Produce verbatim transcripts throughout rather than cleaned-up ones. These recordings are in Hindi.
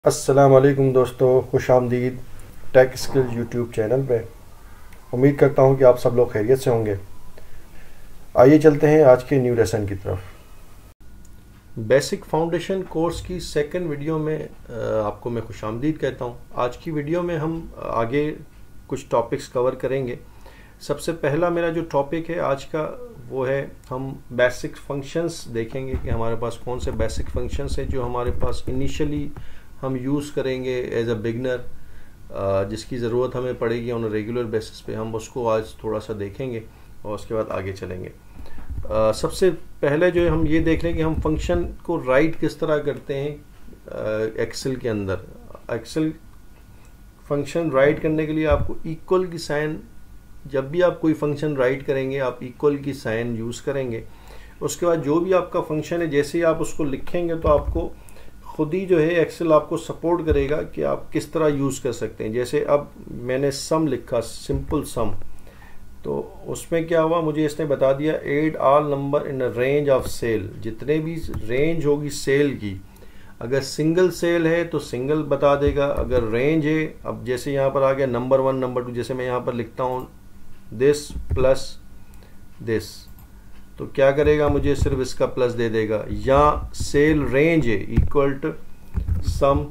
अस्सलाम वालेकुम दोस्तों, खुश आमदीद टेक स्किल्स यूट्यूब चैनल पे। उम्मीद करता हूँ कि आप सब लोग खैरियत से होंगे। आइए चलते हैं आज के न्यू लेसन की तरफ। बेसिक फाउंडेशन कोर्स की सेकंड वीडियो में आपको मैं खुश आमदीद कहता हूँ। आज की वीडियो में हम आगे कुछ टॉपिक्स कवर करेंगे। सबसे पहला मेरा जो टॉपिक है आज का वो है, हम बेसिक फंक्शंस देखेंगे कि हमारे पास कौन से बेसिक फंक्शंस हैं जो हमारे पास इनिशियली हम यूज़ करेंगे एज अ बिगनर, जिसकी ज़रूरत हमें पड़ेगी ऑन रेगुलर बेसिस पे। हम उसको आज थोड़ा सा देखेंगे और उसके बाद आगे चलेंगे। uh, सबसे पहले जो है हम ये देख लें कि हम फंक्शन को राइट किस तरह करते हैं एक्सेल uh, के अंदर। एक्सेल फंक्शन राइट करने के लिए आपको इक्वल की साइन, जब भी आप कोई फंक्शन राइट करेंगे आप इक्वल की साइन यूज़ करेंगे। उसके बाद जो भी आपका फंक्शन है, जैसे ही आप उसको लिखेंगे तो आपको खुद ही जो है एक्सेल आपको सपोर्ट करेगा कि आप किस तरह यूज़ कर सकते हैं। जैसे अब मैंने सम लिखा, सिंपल सम, तो उसमें क्या हुआ, मुझे इसने बता दिया add all number in range of cell. जितने भी रेंज होगी सेल की, अगर सिंगल सेल है तो सिंगल बता देगा, अगर रेंज है, अब जैसे यहाँ पर आ गया नंबर वन नंबर टू, जैसे मैं यहाँ पर लिखता हूँ दिस प्लस दिस, तो क्या करेगा, मुझे सिर्फ इसका प्लस दे देगा। या सेल रेंज है इक्वल टू सम,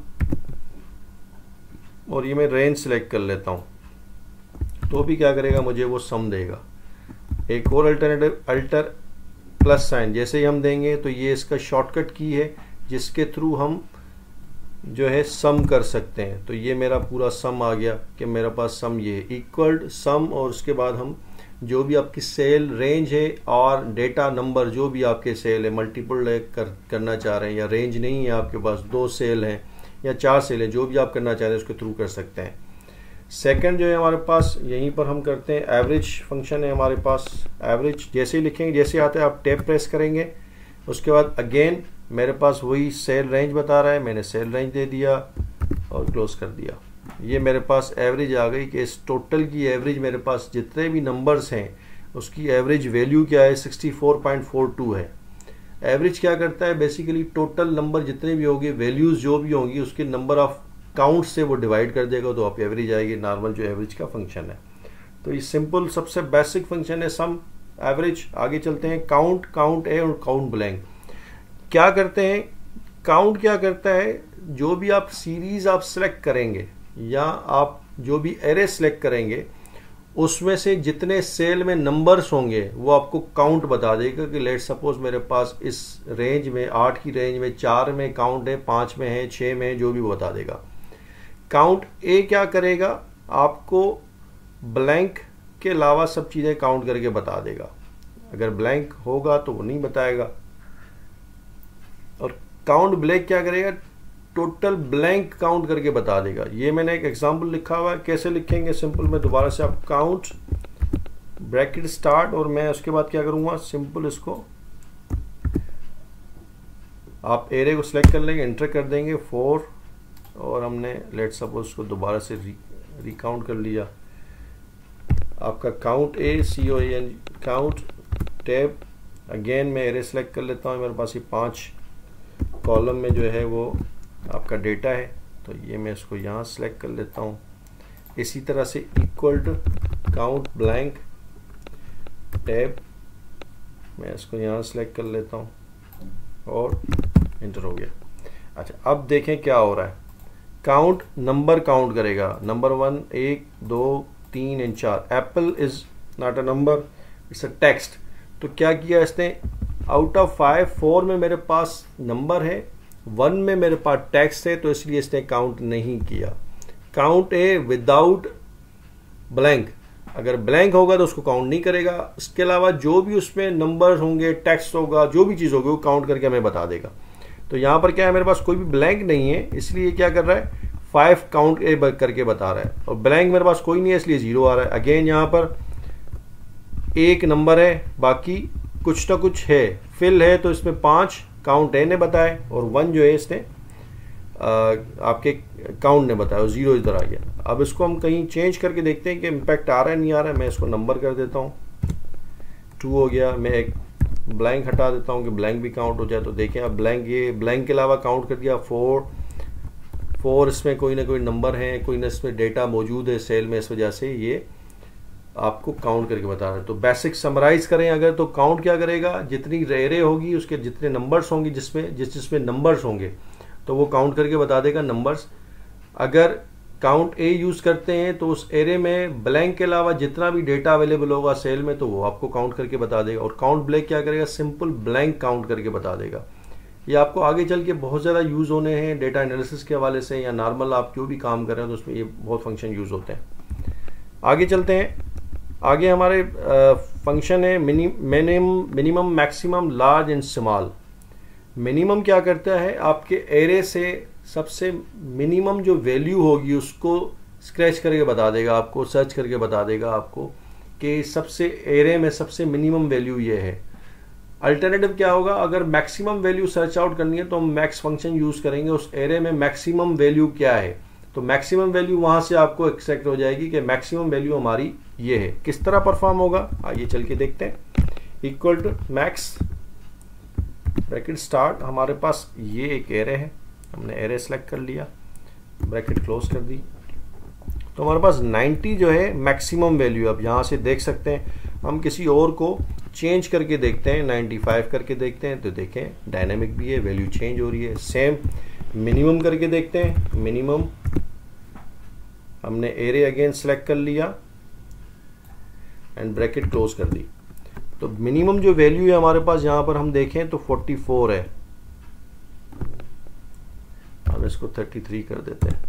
और ये मैं रेंज सेलेक्ट कर लेता हूं तो भी क्या करेगा, मुझे वो सम देगा। एक और अल्टरनेटिव, अल्टर प्लस साइन जैसे ही हम देंगे तो ये इसका शॉर्टकट की है जिसके थ्रू हम जो है सम कर सकते हैं। तो ये मेरा पूरा सम आ गया कि मेरे पास सम ये इक्वल सम, और उसके बाद हम जो भी आपकी सेल रेंज है और डेटा नंबर जो भी आपके सेल है मल्टीपल कर करना चाह रहे हैं, या रेंज नहीं है आपके पास, दो सेल हैं या चार सेल हैं, जो भी आप करना चाह रहे हैं उसके थ्रू कर सकते हैं। सेकंड जो है हमारे पास, यहीं पर हम करते हैं एवरेज फंक्शन है हमारे पास। एवरेज जैसे ही लिखेंगे, जैसे आते हैं आप टैब प्रेस करेंगे, उसके बाद अगेन मेरे पास वही सेल रेंज बता रहा है, मैंने सेल रेंज दे दिया और क्लोज कर दिया। ये मेरे पास एवरेज आ गई कि इस टोटल की एवरेज, मेरे पास जितने भी नंबर्स हैं उसकी एवरेज वैल्यू क्या है, sixty four point four two है। एवरेज क्या करता है, बेसिकली टोटल नंबर जितने भी होंगे, वैल्यूज जो भी होंगी, उसके नंबर ऑफ काउंट से वो डिवाइड कर देगा, तो आप एवरेज आएगी, नॉर्मल जो एवरेज का फंक्शन है। तो ये सिंपल सबसे बेसिक फंक्शन है सम, एवरेज। आगे चलते हैं काउंट। काउंट ए और काउंट ब्लैंक क्या करते हैं। काउंट क्या करता है, जो भी आप सीरीज आप सेलेक्ट करेंगे या आप जो भी एरे सेलेक्ट करेंगे, उसमें से जितने सेल में नंबर्स होंगे वो आपको काउंट बता देगा कि लेट सपोज मेरे पास इस रेंज में, आठ की रेंज में चार में काउंट है, पाँच में है, छः में है, जो भी वो बता देगा। काउंट ए क्या करेगा, आपको ब्लैंक के अलावा सब चीज़ें काउंट करके बता देगा। अगर ब्लैंक होगा तो वो नहीं बताएगा। और काउंट ब्लैंक क्या करेगा, टोटल ब्लैंक काउंट करके बता देगा। ये मैंने एक एग्जांपल लिखा हुआ है, कैसे लिखेंगे, सिंपल मैं दोबारा से आप काउंट ब्रैकेट स्टार्ट, और मैं उसके बाद क्या करूंगा, सिंपल इसको आप एरे को सिलेक्ट कर लेंगे, एंटर कर देंगे फोर, और हमने लेट सपोज उसको दोबारा से री रिकाउंट कर लिया। आपका count A C O N count tab, again मैं एरे सेलेक्ट कर लेता हूँ, मेरे पास ये पांच कॉलम में जो है वो आपका डेटा है, तो ये मैं इसको यहाँ सेलेक्ट कर लेता हूँ। इसी तरह से equal to count blank tab, मैं इसको यहाँ सेलेक्ट कर लेता हूँ और इंटर हो गया। अच्छा, अब देखें क्या हो रहा है। काउंट नंबर काउंट करेगा, नंबर वन, एक, दो, तीन एंड चार। Apple is not a number, it's a text. तो क्या किया इसने, आउट ऑफ फाइव, फोर में मेरे पास नंबर है, वन में मेरे पास टेक्स्ट है, तो इसलिए इसने काउंट नहीं किया। काउंट ए विदाउट ब्लैंक, अगर ब्लैंक होगा तो उसको काउंट नहीं करेगा। इसके अलावा जो भी उसमें नंबर होंगे, टेक्स्ट होगा, जो भी चीज़ होगी वो काउंट करके हमें बता देगा। तो यहाँ पर क्या है, मेरे पास कोई भी ब्लैंक नहीं है, इसलिए क्या कर रहा है, फाइव काउंट ए करके बता रहा है, और ब्लैंक मेरे पास कोई नहीं है इसलिए जीरो आ रहा है। अगेन यहाँ पर एक नंबर है, बाकी कुछ ना कुछ है, फिल है, तो इसमें पाँच काउंट ए ने बताए, और वन जो है इसने आपके काउंट ने बताया, और जीरो इधर आ गया। अब इसको हम कहीं चेंज करके देखते हैं कि इम्पैक्ट आ रहा है नहीं आ रहा है। मैं इसको नंबर कर देता हूँ, टू हो गया। मैं एक ब्लैंक हटा देता हूँ कि ब्लैंक भी काउंट हो जाए। तो देखें अब ब्लैंक, ये ब्लैंक के अलावा काउंट कर दिया, फोर, फोर इसमें कोई ना कोई नंबर है, कोई ना इसमें डेटा मौजूद है सेल में, इस वजह से ये आपको काउंट करके बता रहा है। तो बेसिक समराइज करें अगर, तो काउंट क्या करेगा, जितनी एरे होगी उसके जितने नंबर्स होंगे, जिसमें जिस जिसमें नंबर्स होंगे तो वो काउंट करके बता देगा नंबर्स। अगर काउंट ए यूज करते हैं तो उस एरे में ब्लैंक के अलावा जितना भी डेटा अवेलेबल होगा सेल में तो वो आपको काउंट करके बता देगा। और काउंट ब्लैंक क्या करेगा, सिंपल ब्लैंक काउंट करके बता देगा। ये आपको आगे चल के बहुत ज़्यादा यूज़ होने हैं डेटा एनालिसिस के हवाले से, या नॉर्मल आप जो भी काम कर रहे हैं तो उसमें ये बहुत फंक्शन यूज़ होते हैं। आगे चलते हैं। आगे हमारे फंक्शन है minimum minimum maximum large and small. Minimum क्या करता है, आपके एरे से सबसे मिनिमम जो वैल्यू होगी उसको स्क्रैच करके बता देगा आपको, सर्च करके बता देगा आपको कि सबसे एरे में सबसे मिनिमम वैल्यू ये है। अल्टरनेटिव क्या होगा, अगर मैक्सिमम वैल्यू सर्च आउट करनी है तो हम मैक्स फंक्शन यूज करेंगे, उस एरे में मैक्सिमम वैल्यू क्या है, तो मैक्सिमम वैल्यू वहां से आपको एक्सट्रैक्ट हो जाएगी कि मैक्सिमम वैल्यू हमारी ये है। किस तरह परफॉर्म होगा आइए चल के देखते हैं। Equal to max bracket start, हमारे पास ये एक एरे है, हमने एरे सेलेक्ट कर लिया, ब्रैकेट क्लोज कर दी, तो हमारे पास नाइंटी जो है मैक्सिमम वैल्यू। अब यहाँ से देख सकते हैं, हम किसी और को चेंज करके देखते हैं, नाइंटी फाइव करके देखते हैं तो देखें डायनामिक भी है, वैल्यू चेंज हो रही है। सेम मिनिमम करके देखते हैं, मिनिमम हमने एरे अगेन सेलेक्ट कर लिया एंड ब्रैकेट क्लोज कर दी, तो मिनिमम जो वैल्यू है हमारे पास यहाँ पर हम देखें तो फोर्टी फोर है, हम इसको थर्टी थ्री कर देते हैं,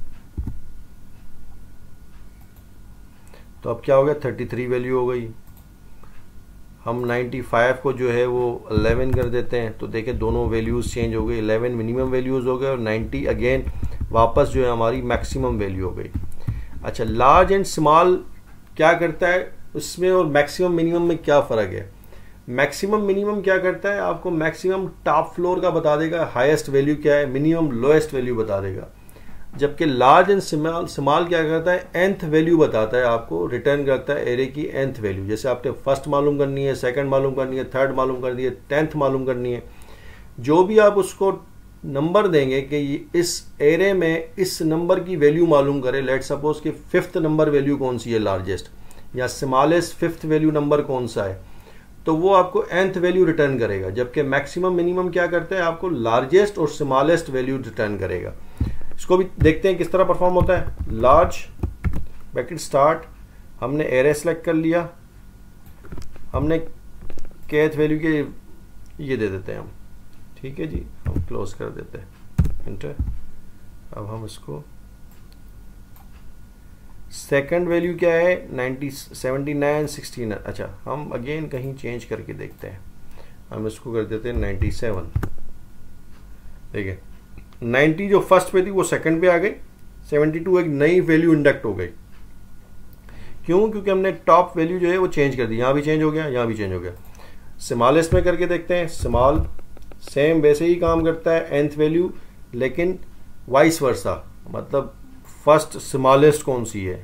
तो अब क्या हो गया, थर्टी थ्री वैल्यू हो गई। हम नाइंटी फाइव को जो है वो इलेवन कर देते हैं, तो देखें दोनों वैल्यूज चेंज हो गई, इलेवन मिनिमम वैल्यूज हो गए और नाइंटी अगेन वापस जो है हमारी मैक्सिमम वैल्यू हो गई। अच्छा, लार्ज एंड स्मॉल क्या करता है उसमें और मैक्सिमम मिनिमम में क्या फ़र्क है। मैक्सिमम मिनिमम क्या करता है, आपको मैक्सिमम टॉप फ्लोर का बता देगा, हाईएस्ट वैल्यू क्या है, मिनिमम लोएस्ट वैल्यू बता देगा। जबकि लार्ज एंड स्मॉल स्मॉल क्या करता है, एंथ वैल्यू बताता है आपको, रिटर्न करता है एरे की एंथ वैल्यू। जैसे आपने फर्स्ट मालूम करनी है, सेकंड मालूम करनी है, थर्ड मालूम करनी है, टेंथ मालूम करनी है, जो भी आप उसको नंबर देंगे कि इस एरे में इस नंबर की वैल्यू मालूम करें, लेट सपोज कि फिफ्थ नंबर वैल्यू कौन सी है लार्जेस्ट, या स्मॉलेस्ट फिफ्थ वैल्यू नंबर कौन सा है, तो वो आपको एंथ वैल्यू रिटर्न करेगा। जबकि मैक्सिमम मिनिमम क्या करता है, आपको लार्जेस्ट और स्मॉलेस्ट वैल्यू रिटर्न करेगा। इसको भी देखते हैं किस तरह परफॉर्म होता है। लार्ज ब्रैकेट स्टार्ट, हमने एरे सेलेक्ट कर लिया, हमने केथ वैल्यू के ये दे देते हैं हम, ठीक है जी, हम क्लोज कर देते हैं एंटर। अब हम इसको सेकंड वैल्यू क्या है, ninety seventy nine sixty nine. अच्छा, हम अगेन कहीं चेंज करके देखते हैं, हम इसको कर देते हैं नाइंटी सेवन। देखिए नाइंटी जो फर्स्ट पे थी वो सेकंड पे आ गई, सेवेंटी टू एक नई वैल्यू इंडक्ट हो गई। क्यों, क्योंकि हमने टॉप वैल्यू जो है वो चेंज कर दी, यहाँ भी चेंज हो गया, यहाँ भी चेंज हो गया। स्मॉलेस्ट में करके देखते हैं, स्मॉल सेम वैसे ही काम करता है, एंथ वैल्यू, लेकिन वाइस वर्सा, मतलब फर्स्ट स्मॉलेस्ट कौन सी है,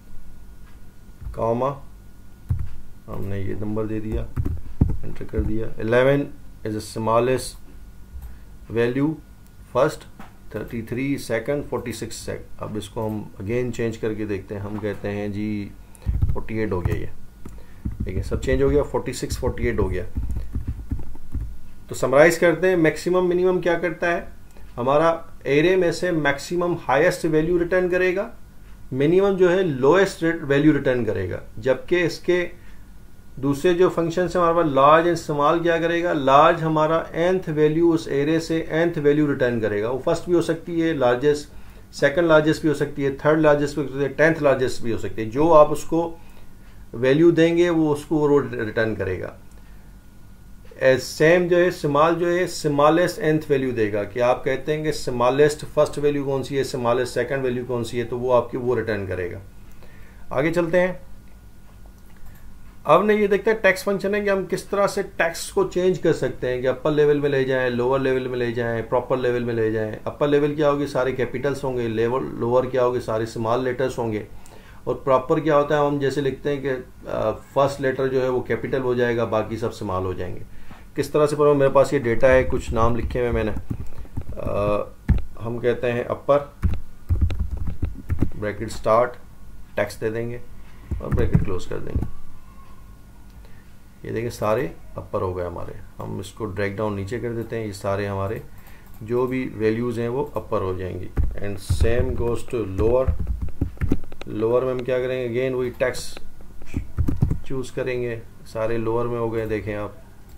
कॉमा हमने ये नंबर दे दिया, एंटर कर दिया। Eleven is smallest value first, thirty three second, forty six second. अब इसको हम अगेन चेंज करके देखते हैं, हम कहते हैं जी फोर्टी एट हो गया, ये देखिए सब चेंज हो गया, फोर्टी सिक्स फोर्टी एट हो गया। तो समराइज करते हैं, मैक्सिमम मिनिमम क्या करता है, हमारा एरे में से मैक्सिमम हाईएस्ट वैल्यू रिटर्न करेगा, मिनिमम जो है लोएस्ट वैल्यू रिटर्न करेगा। जबकि इसके दूसरे जो फंक्शन है हमारे पास लार्ज एंड स्मॉल क्या करेगा, लार्ज हमारा एंथ वैल्यू उस एरे से एंथ वैल्यू रिटर्न करेगा, वो फर्स्ट भी हो सकती है, लार्जेस्ट, सेकंड लार्जेस्ट भी हो सकती है, थर्ड लार्जेस्ट भी हो सकती है, टेंथ लार्जेस्ट भी हो सकती है। जो आप उसको वैल्यू देंगे वो उसको वो रिटर्न करेगा। सेम जो है स्मॉल जो है स्मॉलेस्ट एंथ वैल्यू देगा, कि आप कहते हैं कि स्मॉलेस्ट फर्स्ट वैल्यू कौन सी है, स्मॉलेस्ट सेकंड वैल्यू कौन सी है, तो वो आपकी वो रिटर्न करेगा। आगे चलते हैं। अब ने ये देखते हैं टेक्स्ट फंक्शन है कि हम किस तरह से टेक्स्ट को चेंज कर सकते हैं, कि अपर लेवल में ले जाएं, लोअर लेवल में ले जाएं, प्रॉपर लेवल में ले जाएं। अपर लेवल क्या होगी, सारे कैपिटल्स होंगे, लेवल लोअर क्या होगी, सारे स्मॉल लेटर्स होंगे, और प्रॉपर क्या होता है, हम जैसे लिखते हैं कि फर्स्ट लेटर जो है वो कैपिटल हो जाएगा, बाकी सब स्मॉल हो जाएंगे। किस तरह से पढ़ो, मेरे पास ये डेटा है, कुछ नाम लिखे हुए मैंने, आ, हम कहते हैं अपर, ब्रैकेट स्टार्ट, टेक्स्ट दे देंगे और ब्रैकेट क्लोज कर देंगे। ये देखिए सारे अपर हो गए हमारे। हम इसको ड्रैग डाउन नीचे कर देते हैं, ये सारे हमारे जो भी वैल्यूज़ हैं वो अपर हो जाएंगी। And same goes to lower. Lower में हम क्या करेंगे, अगेन वही टेक्स्ट चूज़ करेंगे, सारे लोअर में हो गए। देखें आप,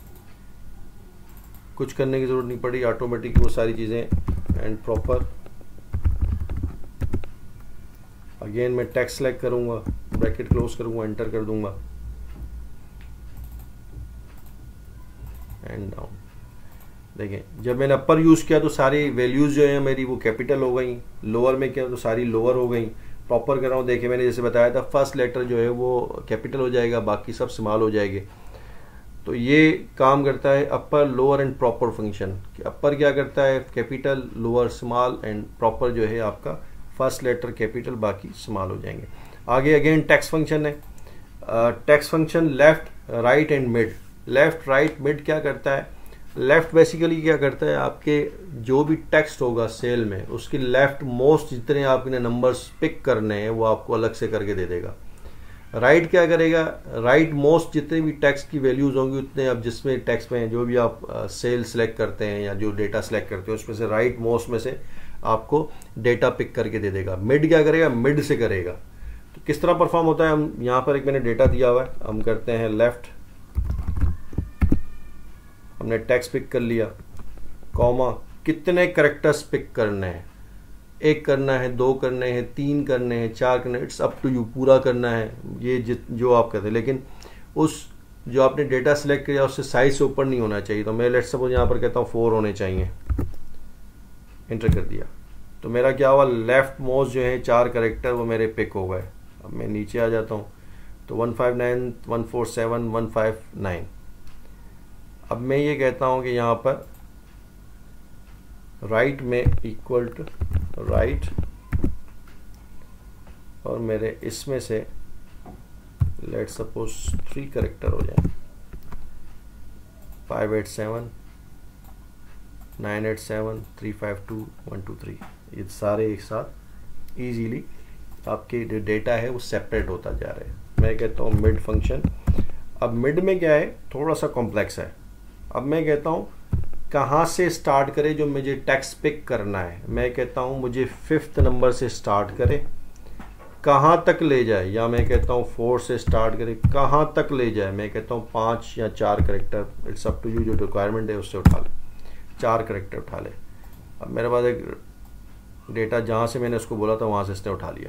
कुछ करने की ज़रूरत नहीं पड़ी, ऑटोमेटिक वो सारी चीज़ें। एंड प्रॉपर, अगेन मैं टेक्स्ट सेलेक्ट करूँगा, ब्रैकेट क्लोज करूँगा, एंटर कर दूँगा एंड डाउन। देखें जब मैंने अपर यूज़ किया तो सारी वैल्यूज़ जो है मेरी वो कैपिटल हो गई, लोअर में किया तो सारी लोअर हो गई। प्रॉपर कर रहा हूँ, देखिए मैंने जैसे बताया था फर्स्ट लेटर जो है वो कैपिटल हो जाएगा, बाकी सब स्मॉल हो जाएंगे। तो ये काम करता है upper, lower and proper function. Upper क्या करता है, capital, lower small, and proper जो है आपका फर्स्ट लेटर कैपिटल, बाकी स्मॉल हो जाएंगे। आगे अगेन टेक्स्ट फंक्शन है। Text function left, right and mid. Left, right, mid क्या करता है, लेफ्ट बेसिकली क्या करता है, आपके जो भी टेक्स्ट होगा सेल में उसकी लेफ्ट मोस्ट जितने आपने नंबर्स पिक करने हैं वो आपको अलग से करके दे देगा। राइट क्या करेगा, राइट मोस्ट जितने भी टेक्स्ट की वैल्यूज होंगी उतने, अब जिसमें टेक्स्ट में जो भी आप सेल सेलेक्ट करते हैं या जो डेटा सेलेक्ट करते हैं उसमें से राइट मोस्ट में से आपको डेटा पिक करके दे देगा। मिड क्या करेगा, मिड से करेगा। तो किस तरह परफॉर्म होता है, हम यहाँ पर एक मैंने डेटा दिया हुआ है, हम करते हैं लेफ्ट, हमने टेक्स्ट पिक कर लिया, कॉमा, कितने करेक्टर्स पिक करने हैं, एक करना है, दो करने हैं, तीन करने हैं, चार करने हैं, इट्स अप टू यू, पूरा करना है ये जित जो आप कहते हैं। लेकिन उस जो आपने डेटा सेलेक्ट किया उससे साइज से ऊपर नहीं होना चाहिए। तो मैं लेट्स सपोज यहाँ पर कहता हूँ फोर होने चाहिए, एंटर कर दिया तो मेरा क्या हुआ, लेफ्ट मोस्ट जो है चार करेक्टर वो मेरे पिक हो गए। अब मैं नीचे आ जाता हूँ तो one five nine, one four seven, one five nine. अब मैं ये कहता हूँ कि यहाँ पर राइट में इक्वल टू राइट, और मेरे इसमें से लेट सपोज थ्री करेक्टर हो जाए, five eight seven, nine eight seven, three five two, one two three. ये सारे एक साथ इजीली आपके जो डेटा है वो सेपरेट होता जा रहा है। मैं कहता हूँ मिड फंक्शन। अब मिड में क्या है, थोड़ा सा कॉम्प्लेक्स है। अब मैं कहता हूँ कहाँ से स्टार्ट करे जो मुझे टेक्स्ट पिक करना है। मैं कहता हूँ मुझे फिफ्थ नंबर से स्टार्ट करे, कहाँ तक ले जाए, या मैं कहता हूँ फोर से स्टार्ट करे, कहाँ तक ले जाए। मैं कहता हूँ पाँच या चार character, it's up to you, जो रिक्वायरमेंट है उससे उठा ले, चार करेक्टर उठा ले। अब मेरे पास एक डेटा जहाँ से मैंने उसको बोला था वहाँ से इसने उठा लिया।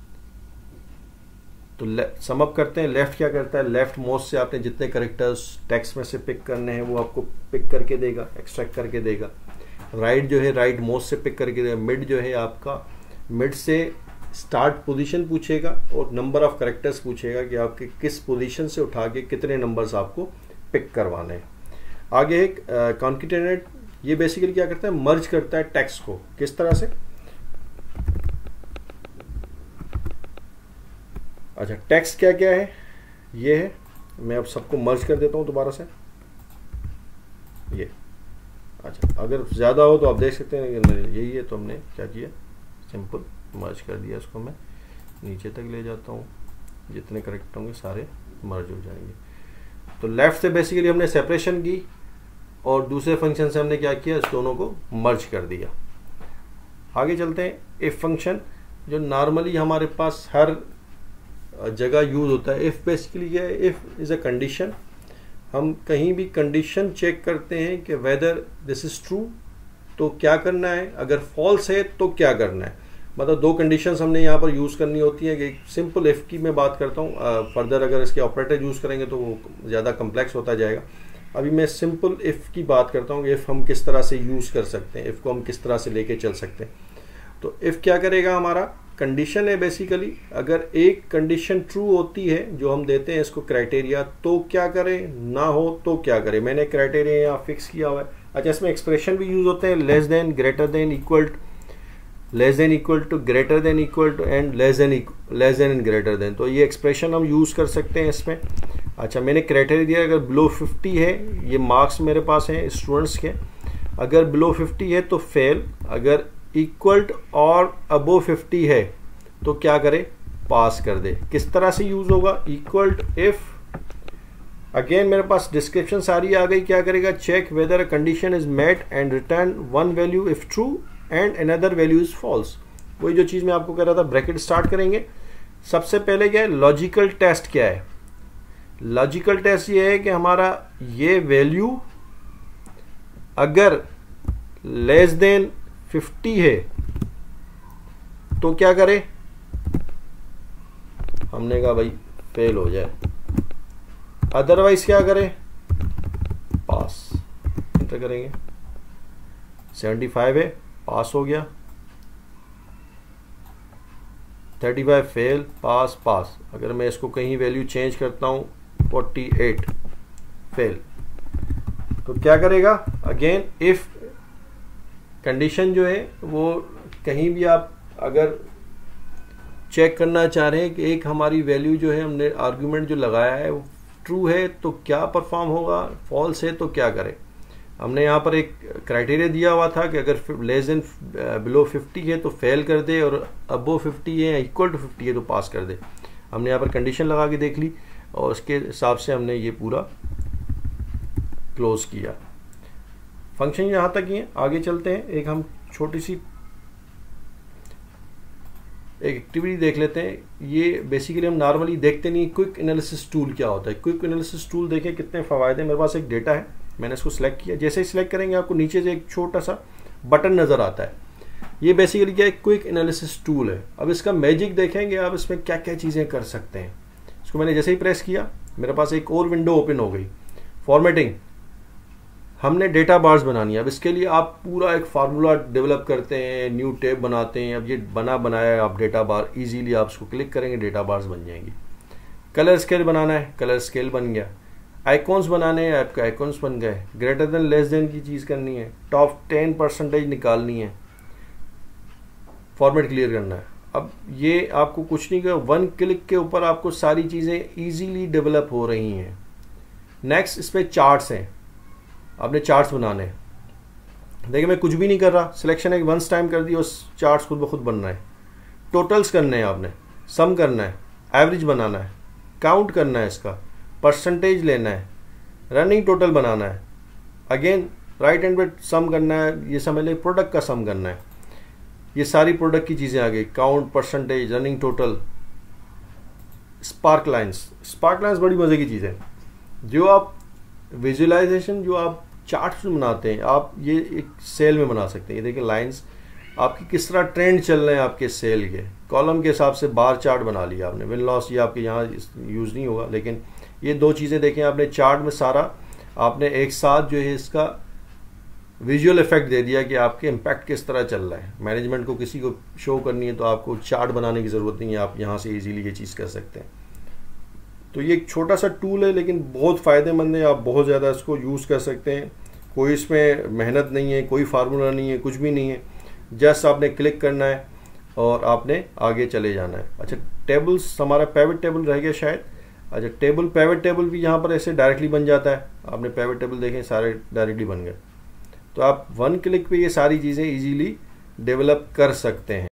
तो सम अप करते हैं, लेफ्ट क्या करता है, लेफ्ट मोस्ट से आपने जितने करेक्टर्स टेक्स्ट में से पिक करने हैं वो आपको पिक करके देगा, एक्सट्रैक्ट करके देगा। राइट जो है राइट मोस्ट से पिक करके देगा। मिड जो है आपका मिड से स्टार्ट पोजीशन पूछेगा और नंबर ऑफ करेक्टर्स पूछेगा कि आपके किस पोजीशन से उठा के कितने नंबर्स आपको पिक करवाने हैं। आगे एक कॉन्केटेनेट, ये बेसिकली क्या करता है, मर्ज करता है टेक्स्ट को। किस तरह से, अच्छा टेक्स्ट क्या क्या है, ये है, मैं अब सबको मर्ज कर देता हूँ दोबारा से ये। अच्छा अगर ज़्यादा हो तो आप देख सकते हैं, यही है तो हमने क्या किया, सिंपल मर्ज कर दिया। इसको मैं नीचे तक ले जाता हूँ, जितने करेक्ट होंगे सारे मर्ज हो जाएंगे। तो लेफ्ट से बेसिकली हमने सेपरेशन की और दूसरे फंक्शन से हमने क्या किया, इस दोनों को मर्ज कर दिया। आगे चलते हैं, इफ फंक्शन जो नॉर्मली हमारे पास हर जगह यूज होता है। इफ बेसिकली क्या है, इफ इज अ कंडीशन। हम कहीं भी कंडीशन चेक करते हैं कि वेदर दिस इज ट्रू तो क्या करना है, अगर फॉल्स है तो क्या करना है। मतलब दो कंडीशंस हमने यहाँ पर यूज करनी होती है। कि सिंपल इफ की मैं बात करता हूँ, फर्दर अगर इसके ऑपरेटर यूज करेंगे तो वो ज़्यादा कम्प्लेक्स होता जाएगा। अभी मैं सिंपल इफ की बात करता हूँ कि इफ हम किस तरह से यूज कर सकते हैं, इफ को हम किस तरह से लेके चल सकते हैं। तो इफ क्या करेगा, हमारा कंडीशन है बेसिकली, अगर एक कंडीशन ट्रू होती है जो हम देते हैं इसको क्राइटेरिया, तो क्या करें, ना हो तो क्या करें। मैंने क्राइटेरिया यहाँ फिक्स किया हुआ है। अच्छा इसमें एक्सप्रेशन भी यूज होते हैं, less than, greater than, equal, less than equal to, greater than equal to, and less than less than and greater than. तो ये एक्सप्रेशन हम यूज कर सकते हैं इसमें। अच्छा मैंने क्राइटेरिया दिया, अगर बिलो फिफ्टी है, ये मार्क्स मेरे पास हैं स्टूडेंट्स के, अगर बिलो फिफ्टी है तो फेल, अगर इक्वल और अबो फिफ्टी है तो क्या करे, पास कर दे। किस तरह से यूज होगा, इक्वल टू इफ, अगेन मेरे पास डिस्क्रिप्शन सारी आ गई, क्या करेगा, check whether a condition is met and return one value if true and another value is false. वही जो चीज मैं आपको कह रहा था, ब्रैकेट स्टार्ट करेंगे। सबसे पहले क्या है, लॉजिकल टेस्ट क्या है, लॉजिकल टेस्ट ये है कि हमारा ये वैल्यू अगर लेस देन फिफ्टी है तो क्या करे, हमने कहा भाई फेल हो जाए, अदरवाइज क्या करे, पास। एंटर करेंगे, सेवेंटी फाइव है, पास हो गया, thirty five fail, pass pass. अगर मैं इसको कहीं वैल्यू चेंज करता हूं, फोर्टी एट फेल, तो क्या करेगा, अगेन इफ कंडीशन जो है वो कहीं भी आप अगर चेक करना चाह रहे हैं कि एक हमारी वैल्यू जो है हमने आर्गुमेंट जो लगाया है वो ट्रू है तो क्या परफॉर्म होगा, फॉल्स है तो क्या करें। हमने यहाँ पर एक क्राइटेरिया दिया हुआ था कि अगर लेस देन बिलो फिफ्टी है तो फेल कर दे और अबो फिफ्टी है, इक्वल टू फिफ्टी है तो पास कर दे। हमने यहाँ पर कंडीशन लगा के देख ली और उसके हिसाब से हमने ये पूरा क्लोज किया। फंक्शन यहाँ तक ही है, आगे चलते हैं। एक हम छोटी सी एक एक्टिविटी देख लेते हैं। ये बेसिकली हम नॉर्मली देखते नहीं, क्विक एनालिसिस टूल क्या होता है। क्विक एनालिसिस टूल देखें कितने फ़ायदे। मेरे पास एक डेटा है, मैंने इसको सिलेक्ट किया, जैसे ही सिलेक्ट करेंगे आपको नीचे से एक छोटा सा बटन नज़र आता है। ये बेसिकली क्या है, क्विक एनालिसिस टूल है। अब इसका मैजिक देखेंगे आप, इसमें क्या क्या चीज़ें कर सकते हैं। इसको मैंने जैसे ही प्रेस किया, मेरे पास एक और विंडो ओपन हो गई। फॉर्मेटिंग, हमने डेटा बार्स बनानी है। अब इसके लिए आप पूरा एक फार्मूला डेवलप करते हैं, न्यू टैब बनाते हैं। अब ये बना बनाया है आप डेटा बार, इजीली आप इसको क्लिक करेंगे डेटा बार्स बन जाएंगी। कलर स्केल बनाना है, कलर स्केल बन गया। आइकॉन्स बनाने हैं, आपके आइकॉन्स बन गए। ग्रेटर देन लेस देन की चीज़ करनी है, टॉप टेन परसेंटेज निकालनी है, फॉर्मेट क्लियर करना है। अब ये आपको कुछ नहीं कर, वन क्लिक के ऊपर आपको सारी चीज़ें इजीली डेवलप हो रही हैं। नेक्स्ट इस पर चार्ट्स हैं, आपने चार्ट्स बनाने हैं। देखिए मैं कुछ भी नहीं कर रहा, सिलेक्शन एक वंस टाइम कर दी, उस चार्ट्स खुद ब खुद बनना है। टोटल्स करने हैं आपने, सम करना है, एवरेज बनाना है, काउंट करना है, इसका परसेंटेज लेना है, रनिंग टोटल बनाना है, अगेन राइट हैंड पे सम करना है। ये समझ लें प्रोडक्ट का सम करना है। ये सारी प्रोडक्ट की चीज़ें आ गई, count, percentage, running total, spark lines. Spark lines बड़ी मज़े की चीज़ है। जो आप विजुअलाइजेशन जो आप चार्ट्स बनाते हैं, आप ये एक सेल में बना सकते हैं। ये देखिए लाइंस आपकी किस तरह ट्रेंड चल रहे हैं आपके सेल के, कॉलम के हिसाब से बार चार्ट बना लिया आपने। विन लॉस ये आपके यहाँ यूज़ नहीं होगा, लेकिन ये दो चीज़ें देखें आपने चार्ट में, सारा आपने एक साथ जो है इसका विजुअल इफेक्ट दे दिया कि आपके इम्पैक्ट किस तरह चल रहा है। मैनेजमेंट को किसी को शो करनी है तो आपको चार्ट बनाने की ज़रूरत नहीं है, आप यहाँ से ईजिली ये चीज़ कर सकते हैं। तो ये एक छोटा सा टूल है लेकिन बहुत फ़ायदेमंद है, आप बहुत ज़्यादा इसको यूज़ कर सकते हैं। कोई इसमें मेहनत नहीं है, कोई फार्मूला नहीं है, कुछ भी नहीं है। जस्ट आपने क्लिक करना है और आपने आगे चले जाना है। अच्छा, टेबल्स, हमारा पिवट टेबल रह गया शायद। अच्छा, टेबल, पिवट टेबल भी यहाँ पर ऐसे डायरेक्टली बन जाता है। आपने पिवट टेबल देखें, सारे डायरेक्टली बन गए। तो आप वन क्लिक पे ये सारी चीज़ें इजीली डेवलप कर सकते हैं।